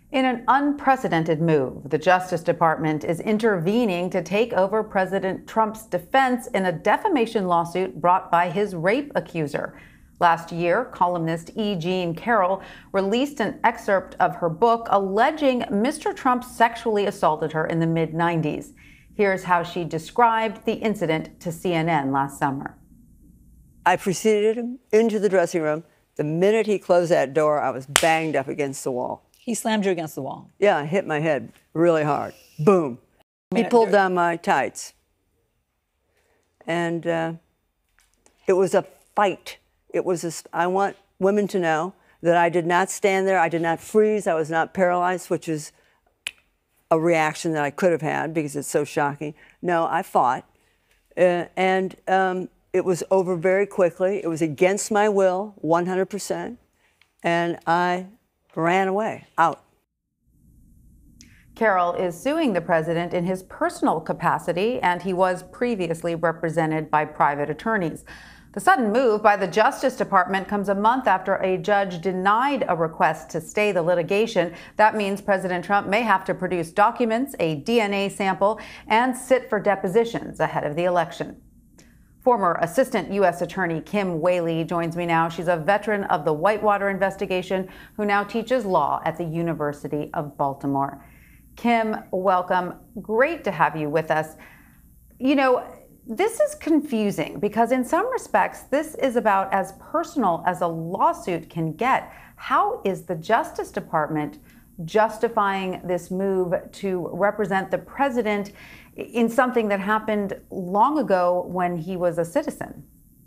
In an unprecedented move, the Justice Department is intervening to take over President Trump's defense in a defamation lawsuit brought by his rape accuser. Last year, columnist E. Jean Carroll released an excerpt of her book alleging Mr. Trump sexually assaulted her in the mid-90s. Here's how she described the incident to CNN last summer. I preceded him into the dressing room. The minute he closed that door, I was banged up against the wall. He slammed you against the wall? Yeah, I hit my head really hard. Boom. He pulled down my tights. And it was a fight. I want women to know that I did not stand there. I did not freeze. I was not paralyzed, which is a reaction that I could have had because it's so shocking. No, I fought. And it was over very quickly. It was against my will, 100%. And I ran away, out. Carroll is suing the president in his personal capacity, and he was previously represented by private attorneys. The sudden move by the Justice Department comes a month after a judge denied a request to stay the litigation. That means President Trump may have to produce documents, a DNA sample, and sit for depositions ahead of the election. Former Assistant U.S. Attorney Kim Wehle joins me now. She's a veteran of the Whitewater investigation who now teaches law at the University of Baltimore. Kim, welcome. Great to have you with us. You know, this is confusing because in some respects, this is about as personal as a lawsuit can get. How is the Justice Department justifying this move to represent the president in something that happened long ago when he was a citizen?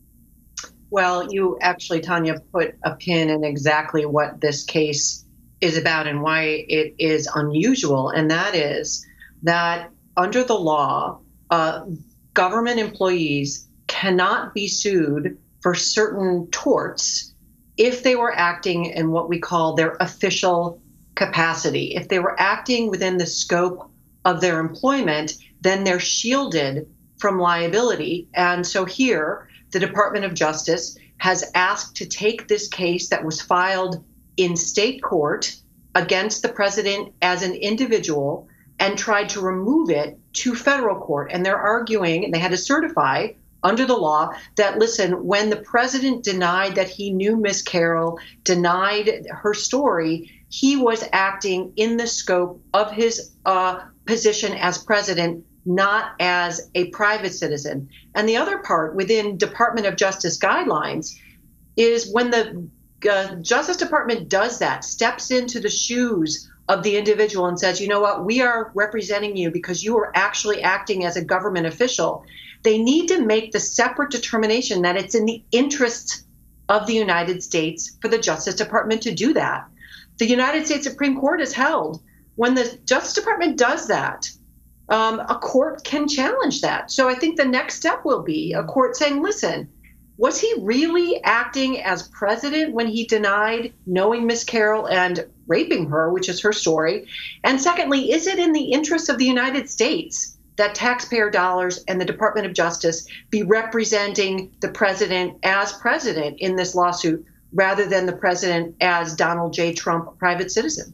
Well, you actually, Tanya, put a pin in exactly what this case is about and why it is unusual. And that is that under the law, government employees cannot be sued for certain torts if they were acting in what we call their official capacity. If they were acting within the scope of their employment, then they're shielded from liability. And so here, the Department of Justice has asked to take this case that was filed in state court against the president as an individual and tried to remove it to federal court. And they're arguing, and they had to certify under the law that, listen, when the president denied that he knew Miss Carroll, denied her story, he was acting in the scope of his position as president, not as a private citizen. And the other part within Department of Justice guidelines is when the Justice Department does that, steps into the shoes of the individual and says, you know what, we are representing you because you are actually acting as a government official. They need to make the separate determination that it's in the interests of the United States for the Justice Department to do that. The United States Supreme Court has held when the Justice Department does that, a court can challenge that. So I think the next step will be a court saying, listen, was he really acting as president when he denied knowing Miss Carroll and raping her, which is her story? And secondly, is it in the interest of the United States that taxpayer dollars and the Department of Justice be representing the president as president in this lawsuit rather than the president as Donald J. Trump, a private citizen?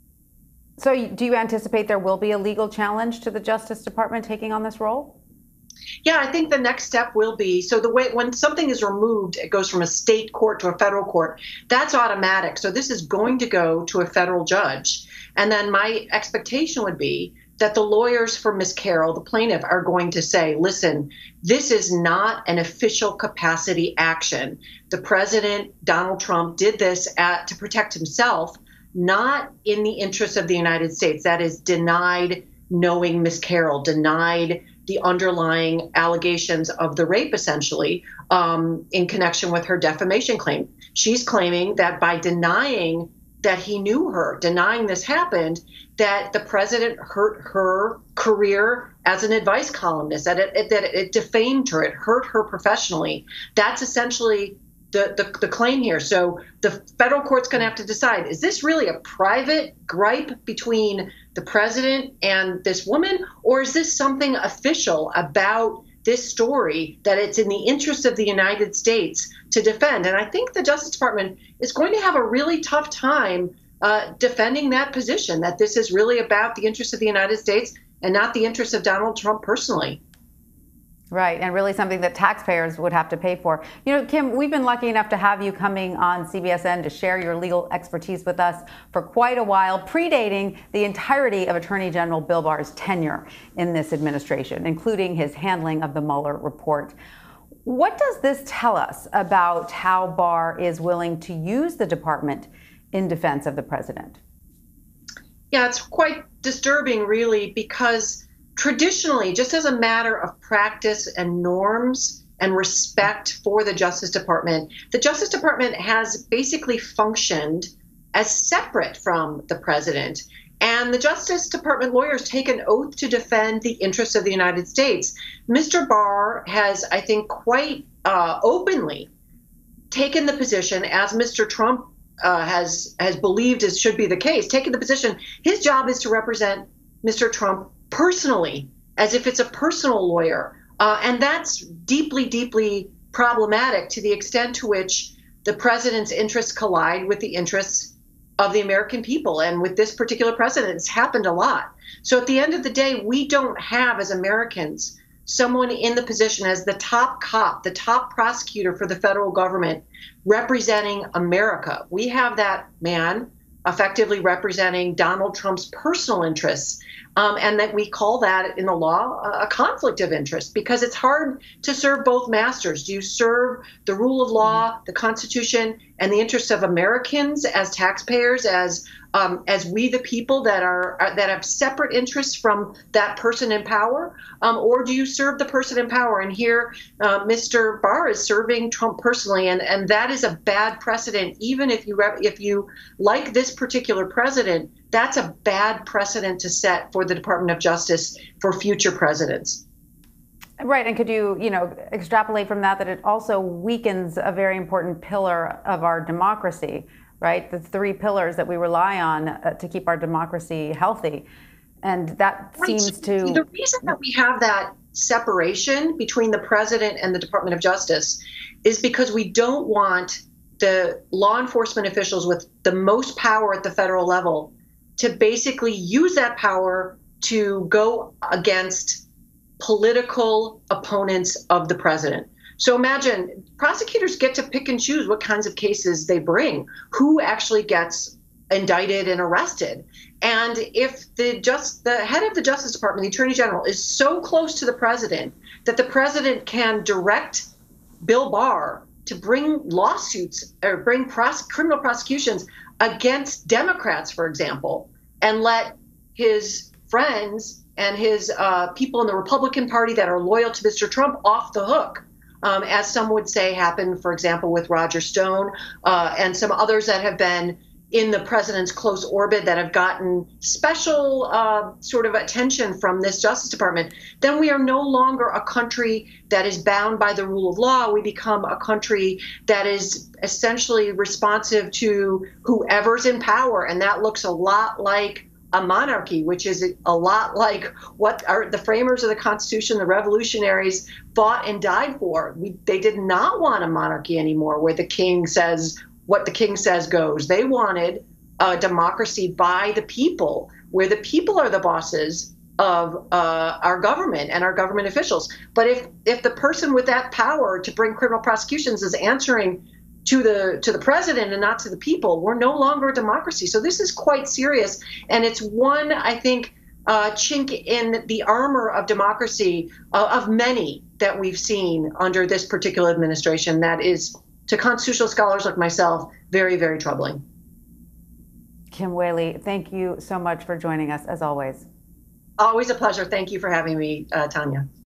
So do you anticipate there will be a legal challenge to the Justice Department taking on this role? Yeah, I think the next step will be, so the way when something is removed, it goes from a state court to a federal court. That's automatic. So this is going to go to a federal judge. And then my expectation would be that the lawyers for Miss Carroll, the plaintiff, are going to say, listen, this is not an official capacity action. The president, Donald Trump, did this to protect himself, not in the interest of the United States. That is, denied knowing Miss Carroll, denied the underlying allegations of the rape, essentially, in connection with her defamation claim. She's claiming that by denying that he knew her, denying this happened, that the president hurt her career as an advice columnist, that it defamed her, it hurt her professionally. That's essentially the claim here. So the federal court's going to have to decide, is this really a private gripe between the president and this woman, or is this something official about this story that it's in the interest of the United States to defend? And I think the Justice Department is going to have a really tough time defending that position, that this is really about the interests of the United States and not the interests of Donald Trump personally. Right, and really something that taxpayers would have to pay for. You know, Kim, we've been lucky enough to have you coming on CBSN to share your legal expertise with us for quite a while, predating the entirety of Attorney General Bill Barr's tenure in this administration, including his handling of the Mueller report. What does this tell us about how Barr is willing to use the department in defense of the president? Yeah, it's quite disturbing, really, because traditionally, just as a matter of practice and norms and respect for the Justice Department has basically functioned as separate from the president. And the Justice Department lawyers take an oath to defend the interests of the United States. Mr. Barr has, I think, quite openly taken the position, as Mr. Trump has believed it should be the case, taken the position his job is to represent Mr. Trump personally, as if it's a personal lawyer. And that's deeply, deeply problematic to the extent to which the president's interests collide with the interests of the American people. And with this particular president, it's happened a lot. So at the end of the day, we don't have, as Americans, someone in the position as the top cop, the top prosecutor for the federal government representing America. We have that man effectively representing Donald Trump's personal interests. And that we call that in the law a conflict of interest, because it's hard to serve both masters. Do you serve the rule of law, the Constitution, and the interests of Americans as taxpayers, as we the people that have separate interests from that person in power, or do you serve the person in power? And here, Mr. Barr is serving Trump personally, and that is a bad precedent. Even if you like this particular president, that's a bad precedent to set for the Department of Justice for future presidents. Right, and could you, extrapolate from that it also weakens a very important pillar of our democracy, right? The three pillars that we rely on to keep our democracy healthy, and that seems to. The reason that we have that separation between the president and the Department of Justice is because we don't want the law enforcement officials with the most power at the federal level to basically use that power to go against political opponents of the president. So imagine prosecutors get to pick and choose what kinds of cases they bring, who actually gets indicted and arrested. And if the head of the Justice Department, the Attorney General, is so close to the president that the president can direct Bill Barr to bring lawsuits or bring criminal prosecutions against Democrats, for example, and let his friends and his people in the Republican Party that are loyal to Mr. Trump off the hook, as some would say happened, for example, with Roger Stone and some others that have been in the president's close orbit that have gotten special sort of attention from this Justice Department, then we are no longer a country that is bound by the rule of law. We become a country that is essentially responsive to whoever's in power. And that looks a lot like a monarchy, which is a lot like what the framers of the Constitution, the revolutionaries, fought and died for. They did not want a monarchy anymore where the king says what the king says goes. They wanted a democracy by the people, where the people are the bosses of our government and our government officials. But if the person with that power to bring criminal prosecutions is answering to the president and not to the people, we're no longer a democracy. So this is quite serious, and it's one, I think, chink in the armor of democracy of many that we've seen under this particular administration that is, to constitutional scholars like myself, very, very troubling. Kim Wehle, thank you so much for joining us, as always. Always a pleasure. Thank you for having me, Tanya.